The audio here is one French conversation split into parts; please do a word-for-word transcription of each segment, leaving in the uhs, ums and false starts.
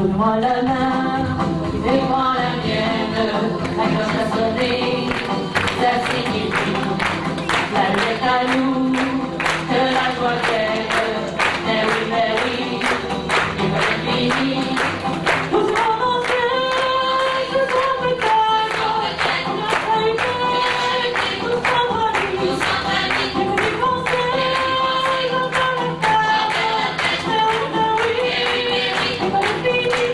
Donne-moi la main, et prends la mienne, la cloche a sonné, ça signifie la luette à nous, que la joie vienne, mais oui, mais oui, et quand c'est fini, nous serons dans ce ciel, nous serons peut-être, on a failli faire, nous sommes ravis, et vous y pensez, dans la tête, mais oui, mais oui, et quand c'est fini.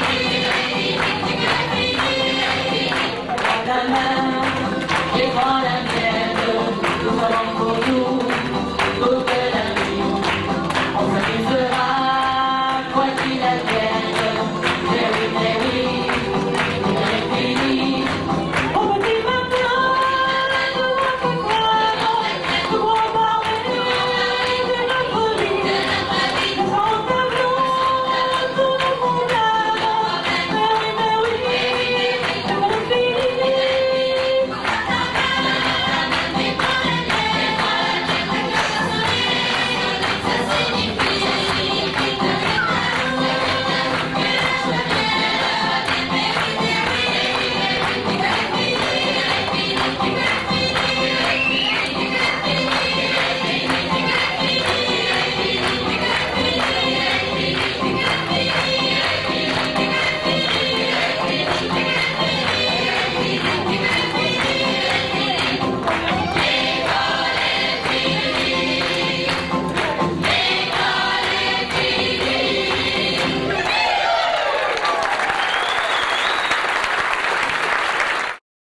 Et voilà.